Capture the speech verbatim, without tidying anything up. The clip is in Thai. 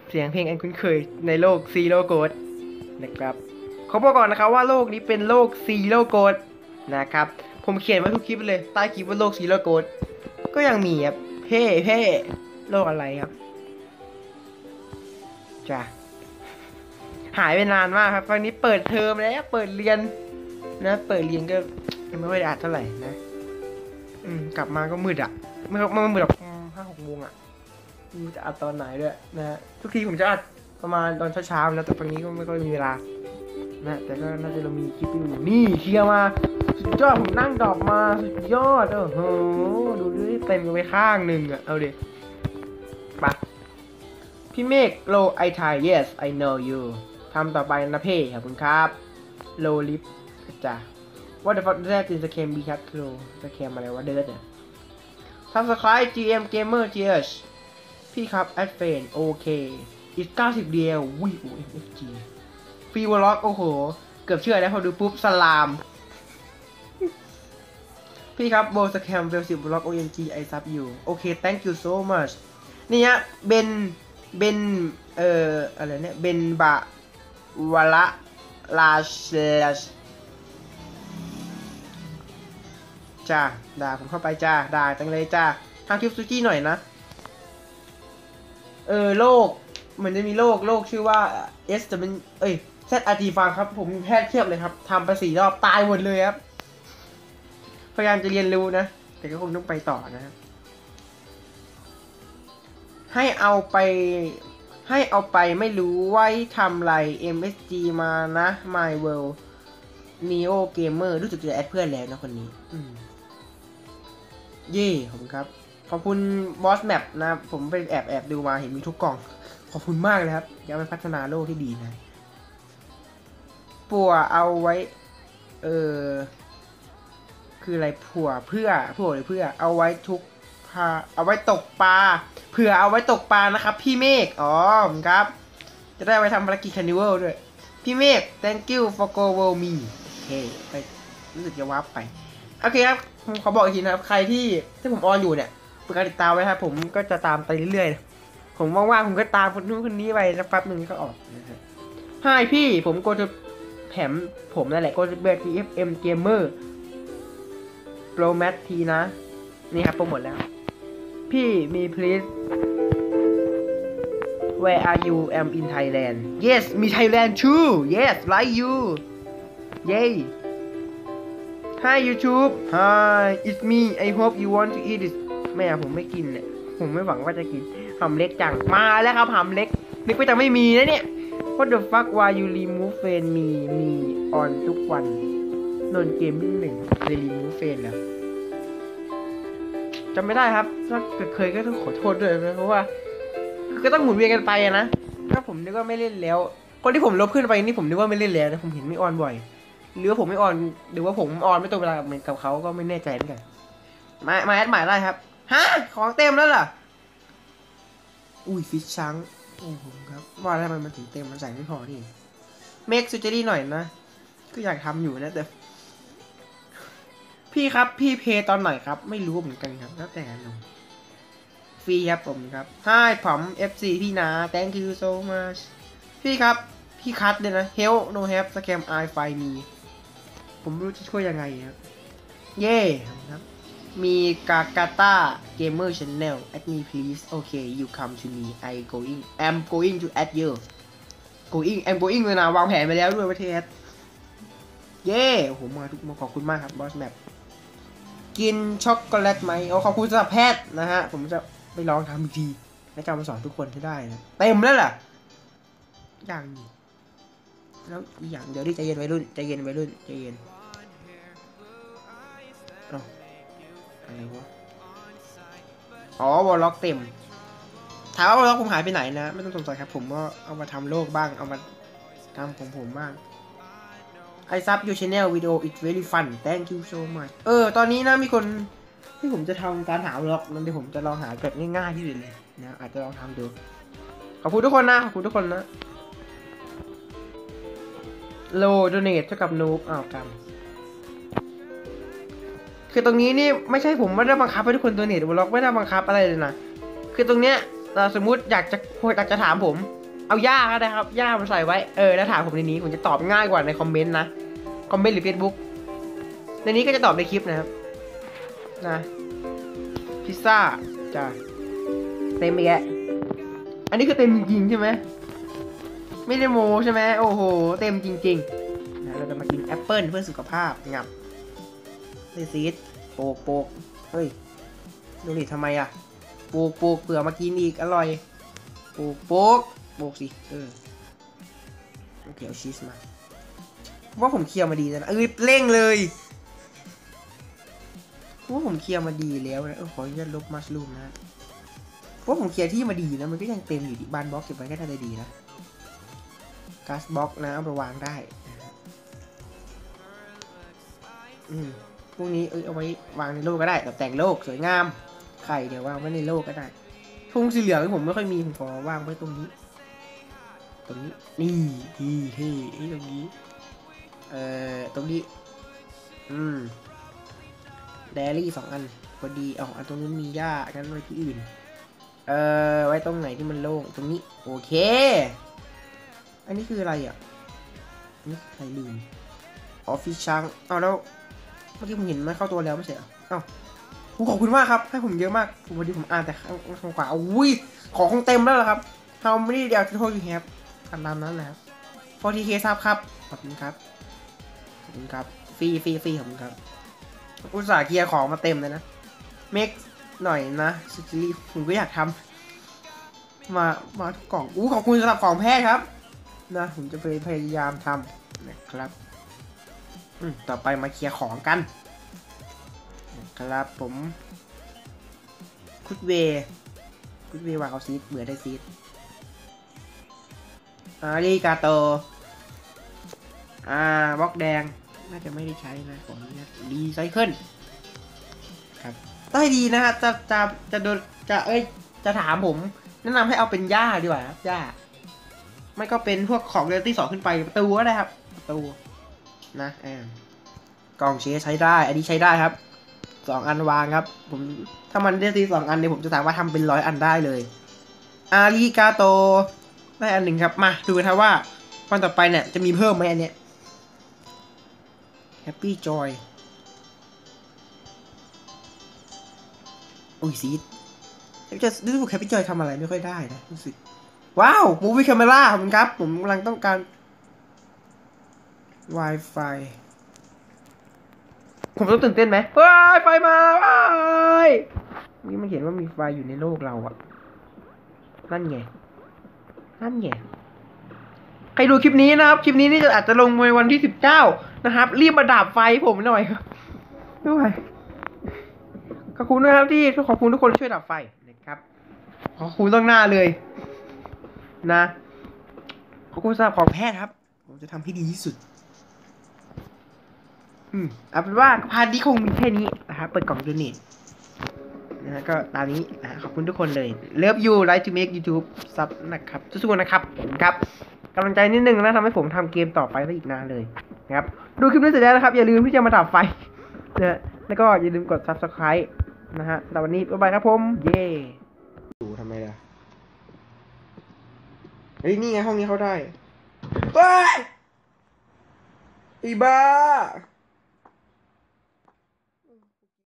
เสียงเพลงอันคุ้นเคยในโลกซีโร่โกดนะครับเขาบอกก่อนนะครับว่าโลกนี้เป็นโลกซีโร่โกดนะครับผมเขียนไว้ทุกคลิปเลยใต้คลิปว่าโลกซีโร่โกดก็ยังมีครับเพ่เพ่โลกอะไรครับจ้ะหายไปนานมากครับตอนนี้เปิดเทอมแล้วเปิดเรียนนะเปิดเรียนก็ไม่ค่อยได้อ่านเท่าไหร่นะอืมกลับมาก็มืดอ่ะไม่ไม่มืดหรอกห้าหกโมงอ่ะจะอัดตอนไหนด้วยนะฮะทุกทีผมจะอัดประมาณตอนเช้าๆนะแต่ตอนนี้ก็ไม่ค่อยมีเวลานะแต่ก็น่าจะเรามีคลิปอยู่นี่เคลียร์มาสุดยอดผมนั่งดอกมาสุดยอดโอ้โหดูดิเต็มกันไปข้างหนึ่งอ่ะเอาดิไปพี่เมฆโลไอทาย yes I know you ทำต่อไปนะเพ่ขอบคุณครับโลลิฟจ้ะ what the fuck is that in the game be cut low จะแคมอะไรวะเดิร์ดเนี่ยทำสไครต์ จี เอ็ม Gamer จี เอช พี่ครับแอดเฟนโอเคอีกเก้าสิบเดียววิว เอ็ม เอฟ จี ฟรีวอลล็อกโอ้โหเกือบเชื่อแล้วพอดูปุ๊บสลามพี่ครับโบสแคมเวลสิบวอลล็อก โอ เอ็ม จี ไอซับอยู่โอเค thank you so much นี่ฮะเบนเบนเอ่ออะไรเนี่ยเบนบะวะละลาเชสจ้าด่าผมเข้าไปจ้าด่าจังเลยจ้าทางคลิปซูจี้หน่อยนะเออโลกเหมือนจะมีโลกโลกชื่อว่า S จะเป็นเอ้ย แซด อาร์ ที ฟังครับผมมีแพทย์เทียบเลยครับทำไปสี่รอบตายหมดเลยครับพยายามจะเรียนรู้นะแต่ก็คงต้องไปต่อนะครับให้เอาไปให้เอาไปไม่รู้ไว้ทำไร เอ็ม เอส จี มานะ My World Neo Gamer รู้สึกจะแอดเพื่อนแล้วนะคนนี้เย่ขอบคุณครับขอบคุณ Boss Map นะผมไปแอบแอบดูมาเห็นมีทุกกล่องขอบคุณมากเลยครับอยากไปพัฒนาโลกที่ดีนะปัวเอาไว้เออคืออะไรผัวเพื่อผัวหรือเพื่อเอาไว้ทุกพาเอาไว้ตกปลาเผื่อเอาไว้ตกปลานะครับพี่เมฆอ๋อครับจะได้ไปทำภารกิจคานิวัลด้วยพี่เมฆ thank you for go world me โอเคไปรู้สึกจะวาร์ปไปโอเคครับผมขอบอกอีกทีนะครับใครที่ที่ผมออนอยู่เนี่ยเปิดการติดตามไว้ครับผมก็จะตามไปเรื่อยๆผมว่างๆผมก็ตามคนนู้นคนนี้ไปสักแป๊บนึงก็ออกนะครับให้พี่ผมโกจะแผมผมนั่นแหละโกจะเบอร์ ที เอฟ เอ็ม Gamer Pro Max ทีนะนี่ครับโปรโมทแล้วพี่มี please where are you am in Thailand yes มี Thailand too yes like you yay hi YouTube hi it's me I hope you want to eat it แม่ผมไม่กินเนี่ยผมไม่หวังว่าจะกินหำเล็กจังมาแล้วครับหำเล็กนึกว่าจะไม่มีนะเนี่ย what the fuck why you remove friend me me on ทุกวันนนเกมมิ่งหนึ่งเคย remove friend แล้วจำไม่ได้ครับถ้าเกิดเคยก็ต้องขอโทษด้วยนะเพราะว่าก็ต้องหมุนเวียนกันไปนะถ้าผมนึกว่าไม่เล่นแล้วคนที่ผมลบขึ้นไปนี่ผมนึกว่าไม่เล่นแล้วนะผมเห็นไม่ออนบ่อยหรือว่าผมไม่ออนหรือว่าผมออนไม่ตรงเวลาเหมือนกับเขาก็ไม่แน่ใจเหมือนกันมามาแอดใหม่ได้ครับฮะของเต็มแล้วเหรออุ้ยฟิชชังโอ้โหครับว่าแล้วมันถึงเต็มมันใส่ไม่พอนี่เมคซูเจอรี่หน่อยนะก็อยากทำอยู่นะแต่พี่ครับพี่เพย์ตอนไหนครับไม่รู้เหมือนกันครับแล้วแต่ลงฟรีครับผมครับให้ผม เอฟ ซี พี่นา thank you so much พี่ครับพี่คัดเลยนะ help no help scam I find me ผมไม่รู้จะช่วยยังไงครับเย่ครับมีกากาตา gamer channel add me please okay you come to me I going I'm going to add you going I'm going เลยนะวางแผนไปแล้วด้วยประเทศเย่ผมมาทุกมาขอบคุณมากครับ Boss Map กินช็อกโกแลตไหมโอ้ขอบคุณสำหรับแพทย์นะฮะผมจะไปลองทำอีกทีและจะมาสอนทุกคนให้ได้นะเต็มแล้วล่ะอย่างนี้แล้วอีกอย่างเดี๋ยวดิใจเย็นวัยรุ่นใจเย็นวัยรุ่นใจเย็นอ๋ออะไรวะอ๋อวอลล็อกเต็มถามว่าวอลล็อกผมหายไปไหนนะไม่ต้องสงสัยครับผมก็เอามาทำโลกบ้างเอามาทำของผมบ้างไอซับยูชาแนลวิดีโอ it's very fun thank you so much เออตอนนี้นะมีคนที่ผมจะทำการหาล็อกนั่นเดี๋ยวผมจะลองหาแบบง่ายๆที่สุดเลยนะอาจจะลองทำดูขอบคุณทุกคนนะขอบคุณทุกคนนะโลโดเนทเท่ากับนูบอ้าวกันคือตรงนี้นี่ไม่ใช่ผมไม่ได้บังคับให้ทุกคนโดเนทล็อกไม่ได้บังคับอะไรเลยนะคือตรงเนี้ยสมมุติอยากจะอยากจะถามผมเอาย่าก็ได้ครับย่ามาใส่ไว้เออแล้วถามผมในนี้ผมจะตอบง่ายกว่าในคอมเมนต์นะคอมเมนต์หรือ Facebook ในนี้ก็จะตอบในคลิปนะครับนะพิซซ่าจ้ะเต็มไปแกอันนี้คือเต็มจริงๆใช่ไหมไม่ได้โมใช่ไหมโอ้โหเต็มจริงๆนะเราจะมากินแอปเปิลเพื่อสุขภาพงับนี่ซีดโปกโปกเฮ้ยดูดิทำไมอ่ะโปกโปกเปลือกมากินอีกอร่อยโปกโปกโปกสิเออโอเคเอาชีสมาว่าผมเคี่ยวมาดีแล้วนะเออเร่งเลยว่าผมเคี่ยวมาดีแล้วนะเออขออนุญาตลบมัชรูมนะว่าผมเคี่ยวที่มาดีนะมันก็ยังเต็มอยู่ที่บ้านบล็อกเก็บไว้ก็น่าจะดีนะก๊าซบล็อกนะเอาไปวางได้อืมพวกนี้เออเอาไว้วางในโลกก็ได้แบบแต่งโลกสวยงามไข่เดี๋ยววางไว้ในโลกก็ได้ทุ่งสีเหลืองที่ผมไม่ค่อยมีผมขอวางไว้ตรงนี้ตรงนี้นี่ที่ที่ที่ตรงนี้เอ่อตรงนี้อืมเดลี่สองอันพอดีอ๋ออันตรงนู้นมีหญ้ากันไว้ที่อื่นเอ่อไว้ตรงไหนที่มันโล่งตรงนี้โอเคอันนี้คืออะไรอ่ะนี่ใครลืมออฟฟิศช้างเอาแล้วเมื่อกี้ผมเห็นมันเข้าตัวแล้วไม่ใช่เหรออ้าวขอบคุณมากครับให้ผมเยอะมากวันนี้ผมอ่านแต่ข้างข้างขวาอุ้ยของคงเต็มแล้วเหรอครับเราไม่ได้เดี๋ยวจะโทษอยู่ครับตามนั้นนะครับพอทีเคทราบครับขอบคุณครับขอบคุณครับฟรีฟรีฟรีขอบคุณครับอุตส่าห์เคลียร์ของมาเต็มเลยนะเมคหน่อยนะสุจิรีผมก็อยากทำมามาทุกกล่องอู้ขอบคุณสำหรับของแพทย์ครับนะผมจะไปพยายามทำนะครับอืมต่อไปมาเคลียร์ของกันนะครับผมคุดเวคุดเววางเอาซีดเบื่อได้ซีดอาริกาโตอ่าบล็อกแดงน่าจะไม่ได้ใช้นะขออนุญาตรีไซเคิลครับได้ดีนะฮะจะจะจะโดนจะเอ้ยจะถามผมแนะนำให้เอาเป็นหญ้าดีกว่าครับหญ้าไม่ก็เป็นพวกของเรตี้สองขึ้นไปประตูก็ได้ครับประตูนะแอมกล่องเชสใช้ได้อันนี้ใช้ได้ครับสองอันวางครับผมถ้ามันได้ซีสองอันเนี่ยผมจะสามารถทำเป็นร้อยอันได้เลยอาริกาโตได้อันหนึ่งครับมาดูกันครับว่าวันต่อไปเนี่ยจะมีเพิ่มไหมอันเนี้ยแฮปปี้จอยอุ้ยซีดจะรู้สึกแฮปปี้จอยทำอะไรไม่ค่อยได้นะรู้สึกว้าวมูฟี่แคมเมราผมครับผมกำลังต้องการ Wi-Fi ผมต้องตื่นเต้นไหมเฮ้ยไฟมาว้ายนี่มันเห็นว่ามีไฟอยู่ในโลกเราอะนั่นไงนั่นไงใครดูคลิปนี้นะครับคลิปนี้นี่จะอาจจะลงในวันที่สิบเก้านะครับรีบมาดับไฟผมหน่อยครับด้วยขอบคุณนะครับที่ขอบคุณทุกคนช่วยดับไฟนะครับขอบคุณต้องหน้าเลยนะขอบคุณสำหรับของแพทย์ครับผมจะทำให้ดีที่สุดอืมเอาเป็นว่าพาร์ทนี้คงมีแค่นี้นะครับเปิดกล่องยูนิตนะฮะก็ตามนี้นะขอบคุณทุกคนเลย Love you like to make YouTube ซับนะครับสู้ๆนะครับผมครับกำลังใจนิดนึงนะทำให้ผมทำเกมต่อไปได้อีกนานเลยนะครับดูคลิปนี้เสร็จแล้วนะครับอย่าลืมที่จะมาดับไฟนะแล้วก็อย่าลืมกด Subscribe นะฮะสำหรับวันนี้บ๊ายบายครับผมเย้ดูทำไมล่ะเฮ้ยนี่ไงห้องนี้เขาได้เฮ้ยอีบ้า